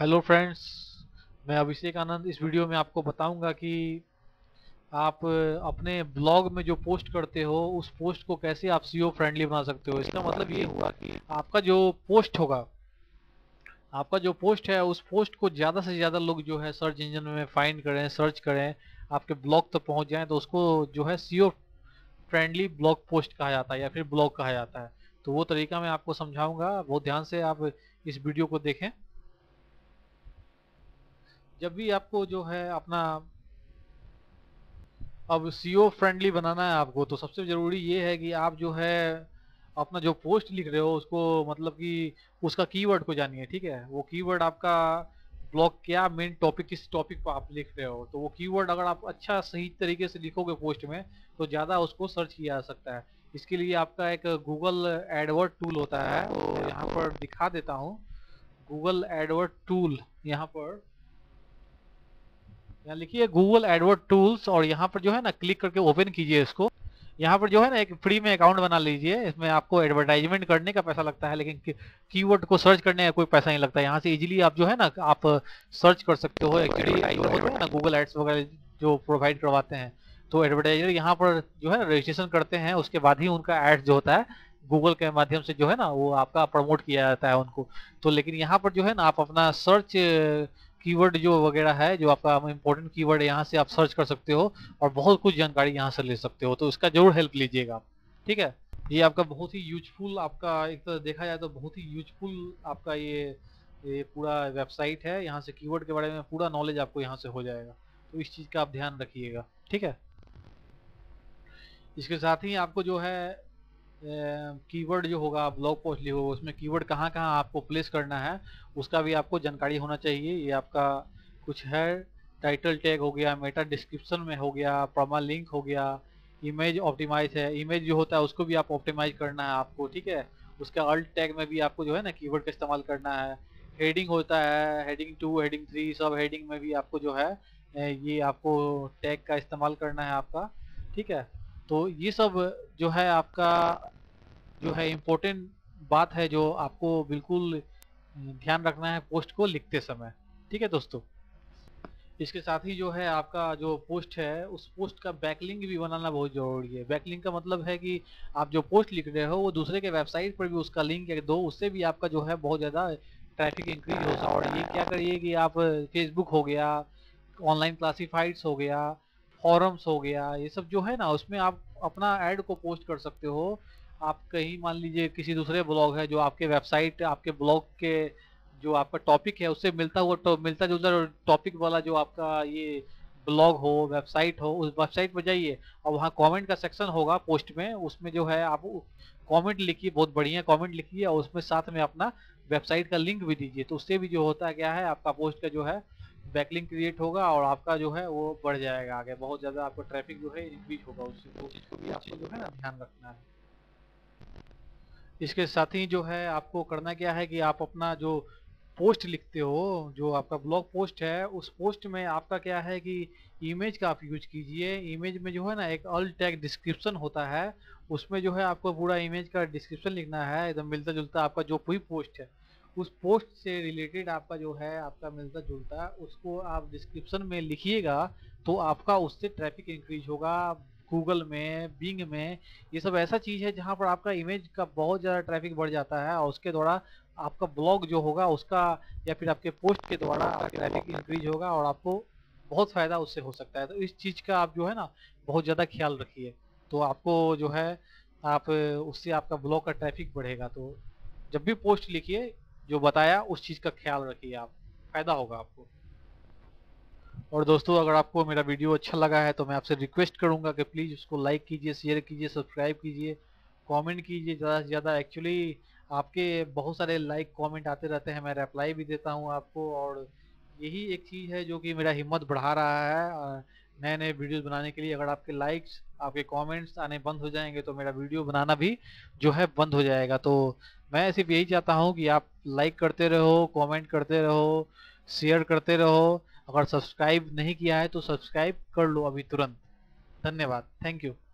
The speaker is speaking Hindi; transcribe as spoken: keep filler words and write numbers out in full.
हेलो फ्रेंड्स, मैं अभिषेक आनंद। इस वीडियो में आपको बताऊंगा कि आप अपने ब्लॉग में जो पोस्ट करते हो उस पोस्ट को कैसे आप सीओ फ्रेंडली बना सकते हो। इसका मतलब ये हुआ कि आपका जो पोस्ट होगा, आपका जो पोस्ट है उस पोस्ट को ज़्यादा से ज़्यादा लोग जो है सर्च इंजन में फाइंड करें, सर्च करें, आपके ब्लॉग तक पहुंच जाएं, तो उसको जो है सीओ फ्रेंडली ब्लॉग पोस्ट कहा जाता है या फिर ब्लॉग कहा जाता है। तो वो तरीका मैं आपको समझाऊंगा, बहुत ध्यान से आप इस वीडियो को देखें। जब भी आपको जो है अपना अब सीओ फ्रेंडली बनाना है आपको, तो सबसे जरूरी ये है कि आप जो है अपना जो पोस्ट लिख रहे हो उसको मतलब कि उसका कीवर्ड को जानिए। ठीक है, वो कीवर्ड आपका ब्लॉग क्या मेन टॉपिक, किस टॉपिक पर आप लिख रहे हो, तो वो कीवर्ड अगर आप अच्छा सही तरीके से लिखोगे पोस्ट में तो ज़्यादा उसको सर्च किया जा सकता है। इसके लिए आपका एक गूगल एडवर्ड टूल होता है, तो यहाँ पर दिखा देता हूँ। गूगल एडवर्ड टूल, यहाँ पर यहाँ लिखिए गूगल एडवर्ड टूल्स, और यहाँ पर जो है ना क्लिक करके ओपन कीजिए इसको। यहाँ पर जो है ना एक फ्री में अकाउंट बना लीजिए। इसमें आपको एडवर्टाइजमेंट करने का पैसा लगता है, लेकिन कीवर्ड को सर्च करने का कोई पैसा नहीं लगता। यहाँ से इजीली आप जो है ना आप सर्च कर सकते हो। एक्चुअली होता है ना गूगल एड्स वगैरह जो प्रोवाइड करवाते हैं, तो एडवर्टाइजर यहाँ पर जो है रजिस्ट्रेशन करते हैं, उसके बाद ही उनका एड्स जो होता है गूगल के माध्यम से जो है ना वो आपका प्रमोट किया जाता है उनको। तो लेकिन यहाँ पर जो है ना आप अपना सर्च कीवर्ड जो वगैरह है, जो आपका इंपॉर्टेंट कीवर्ड है, यहाँ से आप सर्च कर सकते हो और बहुत कुछ जानकारी यहाँ से ले सकते हो। तो इसका जरूर हेल्प लीजिएगा आप। ठीक है, ये आपका बहुत ही यूजफुल, आपका एक तरह देखा जाए तो बहुत ही यूजफुल आपका ये ये पूरा वेबसाइट है। यहाँ से कीवर्ड के बारे में पूरा नॉलेज आपको यहाँ से हो जाएगा, तो इस चीज़ का आप ध्यान रखिएगा। ठीक है, इसके साथ ही आपको जो है कीवर्ड जो होगा, आप ब्लॉग पोस्ट लिखोगे उसमें कीवर्ड कहाँ कहाँ आपको प्लेस करना है उसका भी आपको जानकारी होना चाहिए। ये आपका कुछ है, टाइटल टैग हो गया, मेटा डिस्क्रिप्शन में हो गया, प्रोमा लिंक हो गया, इमेज ऑप्टिमाइज है, इमेज जो होता है उसको भी आप ऑप्टिमाइज करना है आपको। ठीक है, उसका अल्ट टैग में भी आपको जो है ना कीवर्ड का इस्तेमाल करना है। हेडिंग होता है, हेडिंग टू, हेडिंग थ्री, सब हेडिंग में भी आपको जो है ये आपको टैग का इस्तेमाल करना है आपका। ठीक है, तो ये सब जो है आपका जो है इम्पोर्टेंट बात है, जो आपको बिल्कुल ध्यान रखना है पोस्ट को लिखते समय। ठीक है दोस्तों, इसके साथ ही जो है आपका जो पोस्ट है उस पोस्ट का बैकलिंक भी बनाना बहुत जरूरी है। बैकलिंक का मतलब है कि आप जो पोस्ट लिख रहे हो वो दूसरे के वेबसाइट पर भी उसका लिंक दो, उससे भी आपका जो है बहुत ज़्यादा ट्रैफिक इंक्रीज हो सकता है। और ये क्या करिए कि आप फेसबुक हो गया, ऑनलाइन क्लासीफाइड्स हो गया, फॉरम्स हो गया, ये सब जो है ना उसमें आप अपना ऐड को पोस्ट कर सकते हो। आप कहीं मान लीजिए किसी दूसरे ब्लॉग है जो आपके वेबसाइट, आपके ब्लॉग के जो आपका टॉपिक है उससे मिलता हुआ तो मिलता जुलता टॉपिक वाला जो आपका ये ब्लॉग हो, वेबसाइट हो, उस वेबसाइट पर जाइए और वहाँ कमेंट का सेक्शन होगा पोस्ट में, उसमें जो है आप कमेंट लिखिए, बहुत बढ़िया कमेंट लिखिए और उसमें साथ में अपना वेबसाइट का लिंक भी दीजिए। तो उससे भी जो होता है क्या है, आपका पोस्ट का जो है बैकलिंक क्रिएट होगा और आपका जो है वो बढ़ जाएगा आगे, बहुत ज़्यादा आपका ट्रैफिक जो है इंक्रीज होगा उससे। तो चीज़ को भी आपको जो है ना ध्यान रखना है। इसके साथ ही जो है आपको करना क्या है कि आप अपना जो पोस्ट लिखते हो, जो आपका ब्लॉग पोस्ट है, उस पोस्ट में आपका क्या है कि इमेज का आप यूज कीजिए। इमेज में जो है ना एक अल्ट टैग डिस्क्रिप्शन होता है, उसमें जो है आपको पूरा इमेज का डिस्क्रिप्शन लिखना है, एकदम मिलता जुलता आपका जो कोई पोस्ट है उस पोस्ट से रिलेटेड आपका जो है आपका मिलता जुलता उसको आप डिस्क्रिप्शन में लिखिएगा, तो आपका उससे ट्रैफिक इंक्रीज होगा। गूगल में, बिंग में, ये सब ऐसा चीज़ है जहाँ पर आपका इमेज का बहुत ज़्यादा ट्रैफिक बढ़ जाता है और उसके द्वारा आपका ब्लॉग जो होगा उसका या फिर आपके पोस्ट के द्वारा ट्रैफिक इंक्रीज होगा और आपको बहुत फ़ायदा उससे हो सकता है। तो इस चीज़ का आप जो है ना बहुत ज़्यादा ख्याल रखिए, तो आपको जो है आप उससे आपका ब्लॉग का ट्रैफिक बढ़ेगा। तो जब भी पोस्ट लिखिए जो बताया उस चीज़ का ख्याल रखिए, आप फ़ायदा होगा आपको। और दोस्तों, अगर आपको मेरा वीडियो अच्छा लगा है तो मैं आपसे रिक्वेस्ट करूंगा कि प्लीज़ उसको लाइक कीजिए, शेयर कीजिए, सब्सक्राइब कीजिए, कमेंट कीजिए ज़्यादा से ज़्यादा। एक्चुअली आपके बहुत सारे लाइक कमेंट आते रहते हैं, मैं रिप्लाई भी देता हूं आपको, और यही एक चीज़ है जो कि मेरा हिम्मत बढ़ा रहा है नए नए वीडियोस बनाने के लिए। अगर आपके लाइक्स, आपके कमेंट्स आने बंद हो जाएंगे तो मेरा वीडियो बनाना भी जो है बंद हो जाएगा। तो मैं सिर्फ यही चाहता हूँ कि आप लाइक करते रहो, कमेंट करते रहो, शेयर करते रहो। अगर सब्सक्राइब नहीं किया है तो सब्सक्राइब कर लो अभी तुरंत। धन्यवाद, थैंक यू।